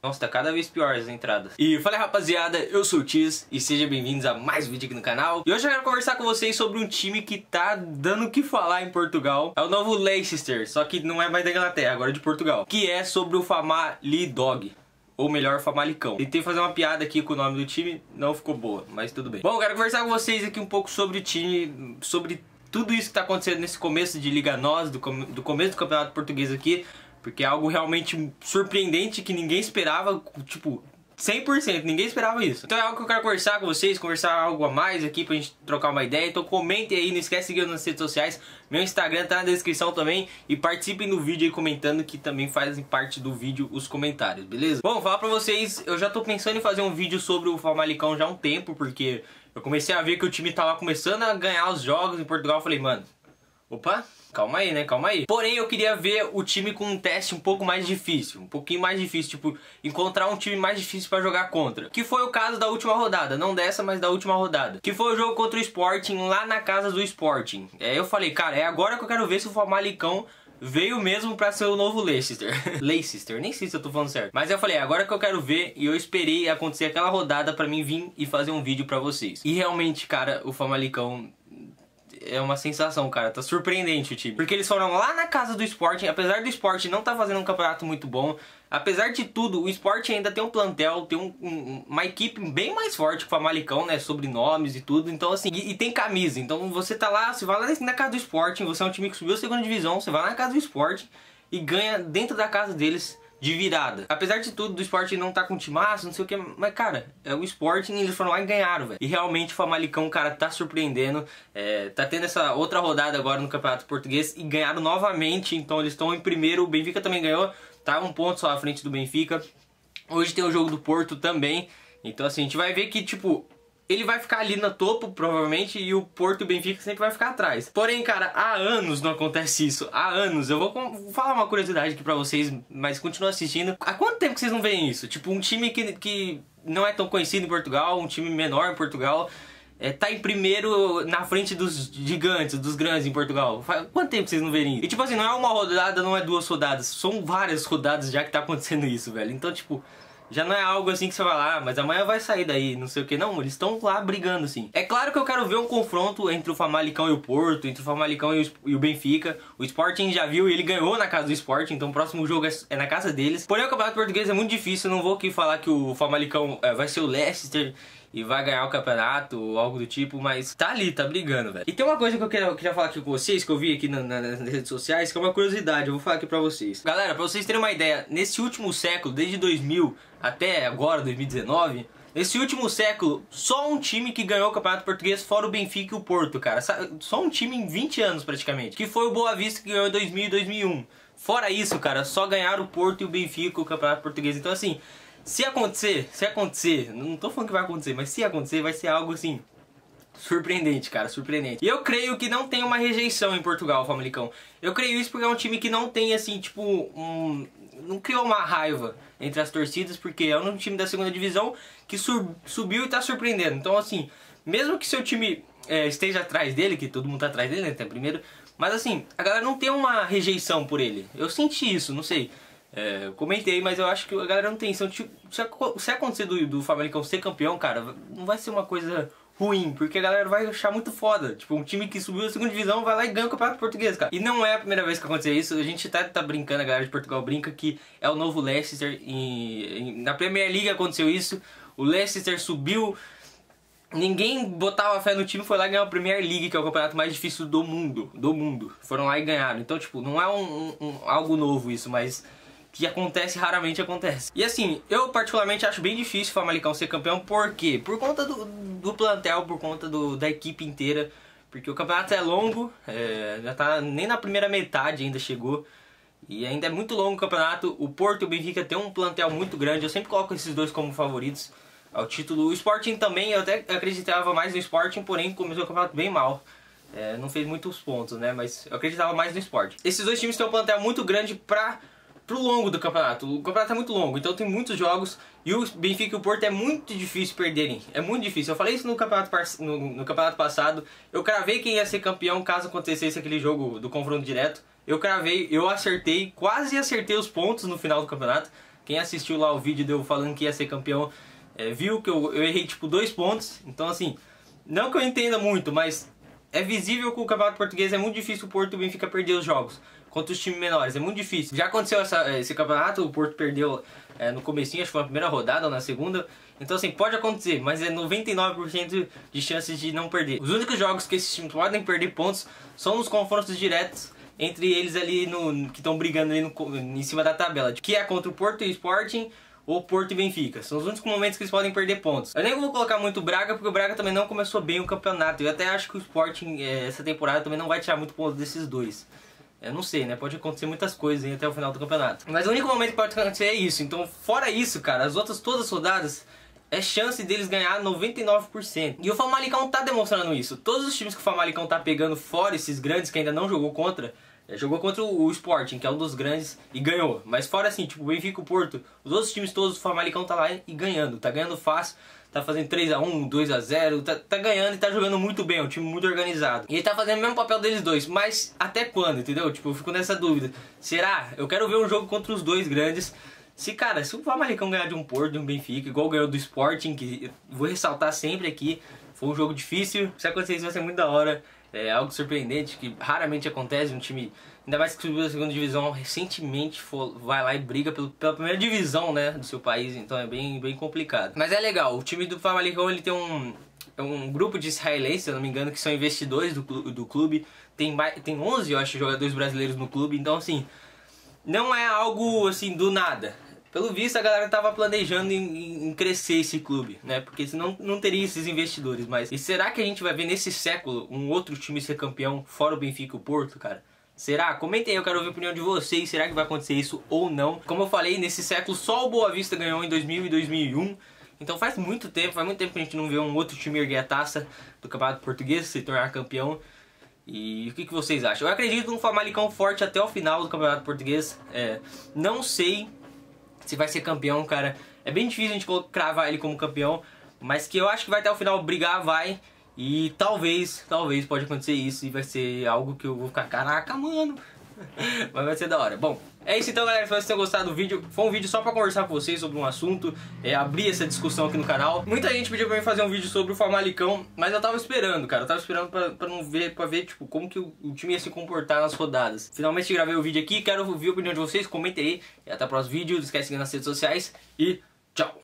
Nossa, tá cada vez pior as entradas. E fala aí, rapaziada, eu sou o Tiz e sejam bem-vindos a mais um vídeo aqui no canal. E hoje eu quero conversar com vocês sobre um time que tá dando o que falar em Portugal. É o novo Leicester, só que não é mais da Inglaterra, agora é de Portugal. Que é sobre o Famalicão. Ou melhor, Famalicão. Tentei fazer uma piada aqui com o nome do time, não ficou boa, mas tudo bem. Bom, eu quero conversar com vocês aqui um pouco sobre o time, sobre tudo isso que tá acontecendo nesse começo de Liga NOS, do começo do Campeonato Português aqui. Porque é algo realmente surpreendente que ninguém esperava, tipo, 100%, ninguém esperava isso. Então é algo que eu quero conversar com vocês, conversar algo a mais aqui pra gente trocar uma ideia. Então comentem aí, não esquece de seguir nas redes sociais. Meu Instagram tá na descrição também. E participem do vídeo aí comentando, que também fazem parte do vídeo os comentários, beleza? Bom, vou falar pra vocês, eu já tô pensando em fazer um vídeo sobre o Famalicão já há um tempo. Porque eu comecei a ver que o time tava começando a ganhar os jogos em Portugal. Eu falei, mano, opa, calma aí, né? Calma aí. Porém, eu queria ver o time com um teste um pouco mais difícil. Um pouquinho mais difícil. Tipo, encontrar um time mais difícil pra jogar contra. Que foi o caso da última rodada. Não dessa, mas da última rodada. Que foi o jogo contra o Sporting, lá na casa do Sporting. Eu falei, cara, é agora que eu quero ver se o Famalicão veio mesmo pra ser o novo Leicester. Leicester, nem sei se eu tô falando certo. Mas eu falei, agora que eu quero ver. E eu esperei acontecer aquela rodada pra mim vir e fazer um vídeo pra vocês. E realmente, cara, o Famalicão é uma sensação, cara, tá surpreendente o time. Porque eles foram lá na casa do Sporting, apesar do Sporting não tá fazendo um campeonato muito bom, apesar de tudo, o Sporting ainda tem um plantel, tem uma equipe bem mais forte que o Famalicão, né, sobrenomes e tudo, então assim, e tem camisa, então você tá lá, você vai lá na casa do Sporting, você é um time que subiu a segunda divisão, você vai lá na casa do Sporting e ganha dentro da casa deles de virada. Apesar de tudo, do Sporting não tá com timaço, não sei o que, mas cara, é o Sporting, eles foram lá e ganharam, velho. E realmente o Famalicão, cara, tá surpreendendo. Tá tendo essa outra rodada agora no Campeonato Português e ganharam novamente, então eles estão em primeiro. O Benfica também ganhou, tá um ponto só à frente do Benfica. Hoje tem o jogo do Porto também, então assim, a gente vai ver que, tipo, ele vai ficar ali no topo, provavelmente, e o Porto e o Benfica sempre vai ficar atrás. Porém, cara, há anos não acontece isso. Há anos. Eu vou falar uma curiosidade aqui pra vocês, mas continua assistindo. Há quanto tempo que vocês não veem isso? Tipo, um time que não é tão conhecido em Portugal, um time menor em Portugal, tá em primeiro na frente dos gigantes, dos grandes em Portugal. Quanto tempo que vocês não verem isso? E tipo assim, não é uma rodada, não é duas rodadas. São várias rodadas já que tá acontecendo isso, velho. Então, tipo, já não é algo assim que você vai lá, mas amanhã vai sair daí, não sei o que. Não, eles estão lá brigando, sim. É claro que eu quero ver um confronto entre o Famalicão e o Porto, entre o Famalicão e o Benfica. O Sporting já viu e ele ganhou na casa do Sporting, então o próximo jogo é na casa deles. Porém, o Campeonato Português é muito difícil, eu não vou aqui falar que o Famalicão vai ser o Leicester e vai ganhar o campeonato ou algo do tipo, mas tá ali, tá brigando, velho. E tem uma coisa que eu queria falar aqui com vocês, que eu vi aqui nas redes sociais, que é uma curiosidade, eu vou falar aqui pra vocês. Galera, pra vocês terem uma ideia, nesse último século, desde 2000 até agora, 2019, nesse último século, só um time que ganhou o Campeonato Português, fora o Benfica e o Porto, cara. Só um time em 20 anos, praticamente. Que foi o Boa Vista, que ganhou em 2000 e 2001. Fora isso, cara, só ganharam o Porto e o Benfica o Campeonato Português. Então, assim, se acontecer, não tô falando que vai acontecer, mas se acontecer, vai ser algo assim surpreendente, cara, surpreendente. E eu creio que não tem uma rejeição em Portugal, o Famalicão. Eu creio isso porque é um time que não tem, assim, tipo, não criou uma raiva entre as torcidas, porque é um time da segunda divisão que subiu e tá surpreendendo. Então, assim, mesmo que seu time esteja atrás dele, que todo mundo tá atrás dele, né, até primeiro, mas assim, a galera não tem uma rejeição por ele. Eu senti isso, não sei. Eu comentei, mas eu acho que a galera não tem. Se acontecer do Famalicão ser campeão, cara, não vai ser uma coisa ruim, porque a galera vai achar muito foda. Tipo, um time que subiu a segunda divisão vai lá e ganha o Campeonato Português, cara. E não é a primeira vez que aconteceu isso. A gente tá brincando, a galera de Portugal brinca que é o novo Leicester. Na Premier League aconteceu isso. O Leicester subiu, ninguém botava fé no time, foi lá e ganhou a Premier League, que é o campeonato mais difícil do mundo. Foram lá e ganharam. Então, tipo, não é algo novo isso, mas que acontece, raramente acontece. E assim, eu particularmente acho bem difícil o Famalicão ser campeão. Por quê? Por conta do plantel, por conta da equipe inteira. Porque o campeonato é longo, já tá nem na primeira metade ainda chegou. E ainda é muito longo o campeonato. O Porto e o Benfica tem um plantel muito grande. Eu sempre coloco esses dois como favoritos ao título. O Sporting também, eu até acreditava mais no Sporting, porém começou o campeonato bem mal. Não fez muitos pontos, né? Mas eu acreditava mais no Sporting. Esses dois times têm um plantel muito grande pro longo do campeonato. O campeonato é muito longo, então tem muitos jogos. E o Benfica e o Porto é muito difícil perderem. É muito difícil. Eu falei isso no campeonato passado. Eu cravei quem ia ser campeão caso acontecesse aquele jogo do confronto direto. Eu cravei, eu acertei, quase acertei os pontos no final do campeonato. Quem assistiu lá o vídeo de eu falando que ia ser campeão, viu que eu errei tipo 2 pontos. Então assim, não que eu entenda muito, mas é visível que o Campeonato Português é muito difícil o Porto e o Benfica perder os jogos contra os times menores, é muito difícil. Já aconteceu esse campeonato, o Porto perdeu no comecinho, acho que foi na primeira rodada ou na segunda. Então assim, pode acontecer, mas é 99% de chances de não perder. Os únicos jogos que esses times podem perder pontos são nos confrontos diretos entre eles ali que estão brigando ali em cima da tabela, que é contra o Porto e o Sporting ou Porto e Benfica. São os únicos momentos que eles podem perder pontos. Eu nem vou colocar muito o Braga, porque o Braga também não começou bem o campeonato. Eu até acho que o Sporting essa temporada também não vai tirar muito ponto desses dois. Eu não sei, né? Pode acontecer muitas coisas aí até o final do campeonato. Mas o único momento que pode acontecer é isso. Então, fora isso, cara, as outras todas as rodadas é chance deles ganhar 99%. E o Famalicão tá demonstrando isso. Todos os times que o Famalicão tá pegando fora, esses grandes que ainda não jogou contra, jogou contra o Sporting, que é um dos grandes, e ganhou. Mas fora assim, tipo o Benfica, o Porto, os outros times todos, o Famalicão tá lá e ganhando. Tá ganhando fácil, tá fazendo 3-1, 2-0, tá ganhando e tá jogando muito bem, é um time muito organizado. E ele tá fazendo o mesmo papel deles dois, mas até quando, entendeu? Tipo, eu fico nessa dúvida. Será? Eu quero ver um jogo contra os dois grandes. Se o Famalicão ganhar de um Porto, de um Benfica, igual ganhou do Sporting, que eu vou ressaltar sempre aqui, foi um jogo difícil. Se acontecer isso vai ser muito da hora. É algo surpreendente, que raramente acontece. Um time, ainda mais que subiu da segunda divisão recentemente, vai lá e briga pela primeira divisão, né, do seu país. Então é bem complicado. Mas é legal, o time do Famalicão, ele tem um grupo de israelenses, se eu não me engano, que são investidores do clube. Tem 11, eu acho, jogadores brasileiros no clube. Então assim, não é algo assim do nada. Pelo visto, a galera tava planejando em crescer esse clube, né? Porque senão não teria esses investidores. Mas e será que a gente vai ver nesse século um outro time ser campeão fora o Benfica e o Porto, cara? Será? Comentem aí, eu quero ouvir a opinião de vocês. Será que vai acontecer isso ou não? Como eu falei, nesse século só o Boa Vista ganhou em 2000 e 2001. Então faz muito tempo que a gente não vê um outro time erguer a taça do Campeonato Português, se tornar campeão. E o que vocês acham? Eu acredito num Famalicão forte até o final do Campeonato Português. Não sei se vai ser campeão, cara. É bem difícil a gente cravar ele como campeão, mas que eu acho que vai até o final brigar, vai. E talvez pode acontecer isso e vai ser algo que eu vou ficar, caraca, mano. Mas vai ser da hora. Bom, é isso então, galera. Espero que vocês tenham gostado do vídeo. Foi um vídeo só pra conversar com vocês sobre um assunto, abrir essa discussão aqui no canal. Muita gente pediu pra mim fazer um vídeo sobre o Famalicão, mas eu tava esperando, cara. Eu tava esperando pra ver tipo, como que o time ia se comportar nas rodadas. Finalmente gravei o vídeo aqui, quero ouvir a opinião de vocês. Comentem aí. E até o próximo vídeo. Não esquece de seguir nas redes sociais. E tchau!